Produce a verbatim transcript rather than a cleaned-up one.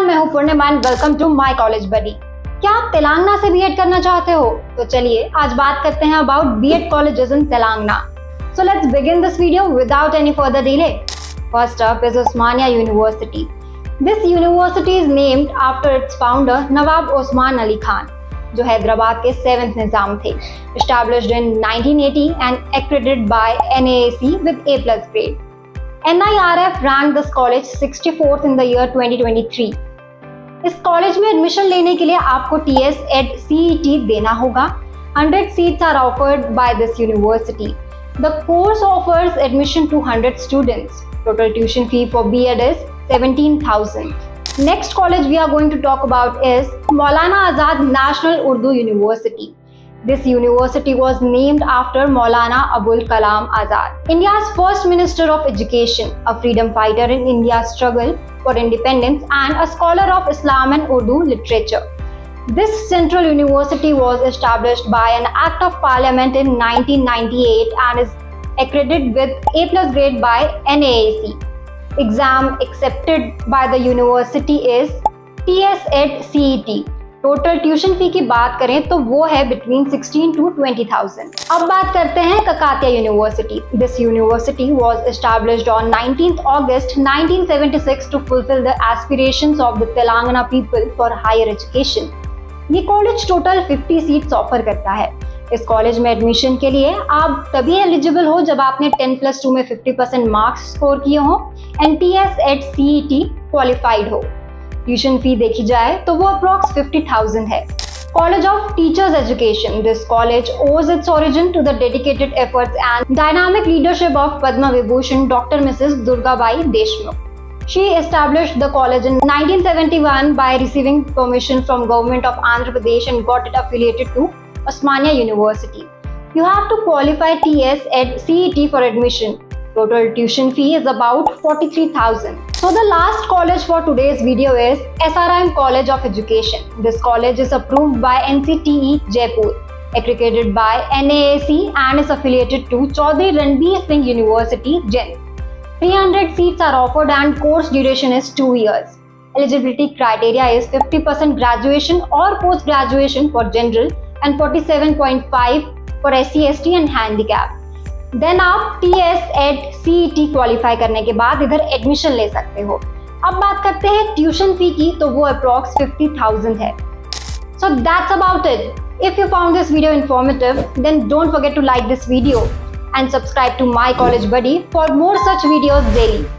मैं हूं Purnima and welcome to my college buddy. क्या आप तेलंगाना से बीएड करना चाहते हो? तो चलिए आज बात करते हैं about B Ed colleges in Telangana. So let's begin this video without any further delay. First up is Osmania university. This university is named after its founder Nawab Osman Ali Khan, जो हैदराबाद के सेवेंथ निजाम थे। Established in nineteen eighty and accredited by N A A C with A plus grade. N I R F ranked this college sixty-fourth in the year twenty twenty-three. इस college में admission लेने के लिए आपको T S E T C E T देना होगा। one hundred seats are offered by this university. The course offers admission to one hundred students. Total tuition fee for B Ed is seventeen thousand. Next college we are going to talk about is Maulana Azad National Urdu University. This university was named after Maulana Abul Kalam Azad, India's first Minister of Education, a freedom fighter in India's struggle for independence and a scholar of Islam and Urdu literature. This central university was established by an Act of Parliament in nineteen ninety-eight and is accredited with A plus grade by N A A C. Exam accepted by the university is T S E T C E T. Total tuition fee की बात करें तो वो है between sixteen to twenty thousand. अब बात करते हैं Kakatiya university. This university was established on nineteenth August nineteen seventy six to fulfil the aspirations of the Telangana people for higher education. ये college total fifty seats offer करता है। इस college में admission के लिए आप तभी एलिजिबल हो जब आपने टेन प्लस टू में फिफ्टी परसेंट मार्क्स स्कोर किए हो and T S at C E T qualified हो। ट्यूशन फी देखी जाए तो वो अप्रॉक्स फिफ्टी थाउजेंड है। College of teachers education. This college owes its origin to the dedicated efforts and dynamic leadership of Padma Vibhushan doctor Mrs Durgabai Deshmukh. She established the college in nineteen seventy-one by receiving permission from government of Andhra Pradesh and got it affiliated to Osmania University. You have to qualify T S E T C E T for admission. Total tuition fee is about forty-three thousand. So the last college for today's video is S R I M College of Education. This college is approved by N C T E Jaipur, accredited by N A A C and is affiliated to Chaudhry Ranbir Singh University, Jind. three hundred seats are offered and course duration is two years. Eligibility criteria is fifty percent graduation or post graduation for general and forty-seven point five for S C S T and handicap. Then आप T S E T C E T qualify करने के बाद इधर admission ले सकते हो। अब बात करते हैं ट्यूशन फी की, तो वो अप्रॉक्स फिफ्टी थाउजेंड है। So that's about it. If you found this video informative then don't forget to like this video and subscribe to my college buddy for more such videos daily.